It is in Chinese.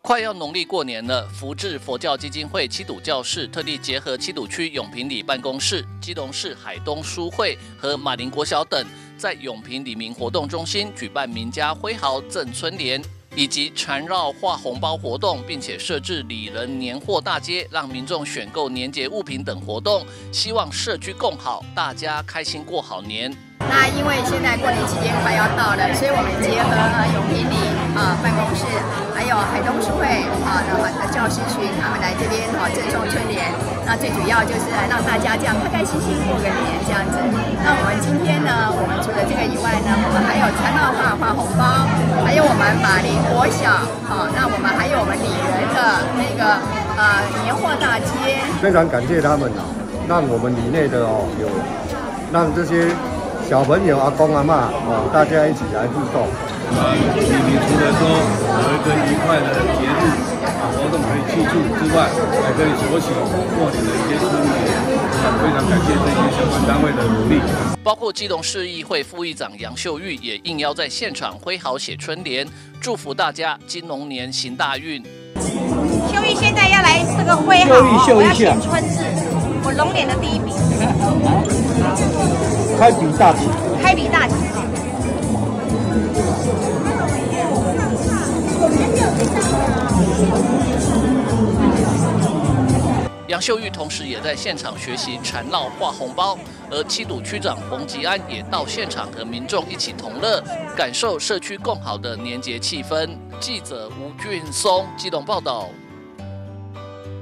快要农历过年了，福智佛教基金会七堵教室特地结合七堵区永平里办公室、基隆市海东书会和马林国小等，在永平里民活动中心举办民家挥毫赠春联，以及缠绕画红包活动，并且设置里人年货大街，让民众选购年节物品等活动，希望社区共好，大家开心过好年。 那因为现在过年期间快要到了，所以我们结合永平里办公室，还有海东书会的教师群，他们来这边赠送春联。那最主要就是来让大家这样开开心心过个年这样子。那我们今天呢，我们除了这个以外呢，我们还有缠绕画红包，还有我们马林国小那我们还有我们里人的那个年货大街。 非常感谢他们让我们里内的有让这些小朋友、阿公阿嬷大家一起来互动。 居民除了说有一个愉快的节日活动可以庆祝之外，还可以索取过年的一些春节。非常感谢这些相关单位的努力。 包括基隆市议会副议长杨秀玉也应邀在现场挥毫写春联，祝福大家金龙年行大运。 秀玉现在要来这个挥毫，我要选春字，我龙年的第一笔。 开笔大吉， 开笔大吉。 杨秀玉同时也在现场学习缠绕画红包，而七堵区长洪吉安也到现场和民众一起同乐，感受社区共好的年节气氛。记者吴俊松基隆报道。